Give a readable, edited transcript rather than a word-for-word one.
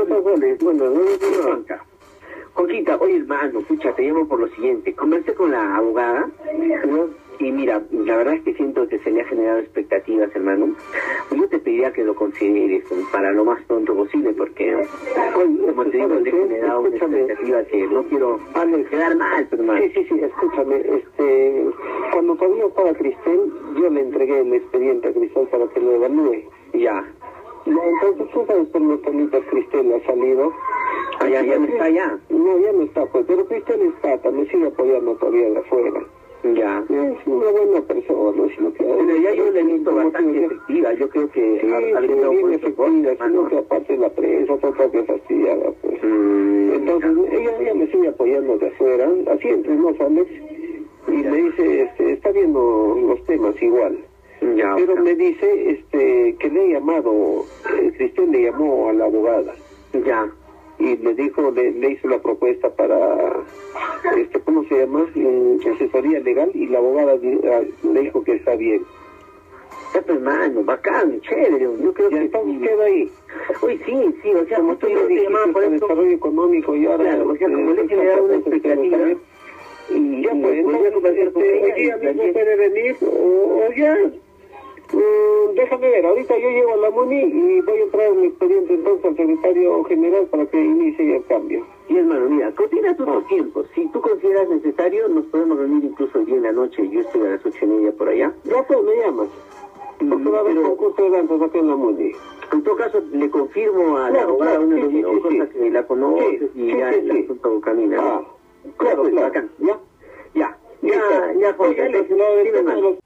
Bueno, no banca. Joaquita, oye hermano, pucha, te llamo por lo siguiente. Conversé con la abogada, ¿no? Y mira, la verdad es que siento que se le ha generado expectativas, hermano. Yo te pediría que lo consideres para lo más pronto posible, porque hoy, como te digo, le he generado una expectativa que no quiero quedar mal, hermano. Sí, escúchame, cuando todavía estaba Cristel, yo le entregué el expediente a Cristel para que lo evalúe. Ya. No, entonces tú sabes por los temitas Cristel ha salido. Ya no está allá. No, ya no está, pues, pero Cristel está, me sigue apoyando todavía de afuera. Ya. Es una buena persona, sino que... Pero ya yo le he visto bastante efectiva, yo creo que... Sí, bien efectiva, sino que aparte la prensa está toda fastidiada, pues. Entonces, ella me sigue apoyando de afuera, así entre nos, Alex, y me dice, está viendo los temas igual. Ya, pero me dice que le he llamado, Cristel le llamó a la abogada. Ya. Y le dijo, le hizo la propuesta para, ¿cómo se llama? Asesoría legal, y la abogada le dijo que está bien. Ya, pues, hermano, bacán, chévere, yo creo que... entonces queda ahí. Uy, sí, o sea, como tú me dijiste, por desarrollo económico, y ahora... Claro, o sea, como le he generado una expectativa, y ya, pues, entonces, hoy día mismo puede venir, o ya... déjame ver, ahorita yo llego a la MUNI y voy a entrar mi expediente entonces al secretario general para que inicie el cambio. Y hermano, mira, coordina tus tiempos. Si tú consideras necesario, nos podemos reunir incluso el día en la noche. Yo estoy a las 8:30 por allá. Ya pues, me llamas. Porque va a haber concurso de danzas acá en la MUNI. En todo caso, le confirmo a la abogada una reunión, cosa que la conoces y ya el asunto camina. Claro, bacán. Ya, Jorge. Entonces,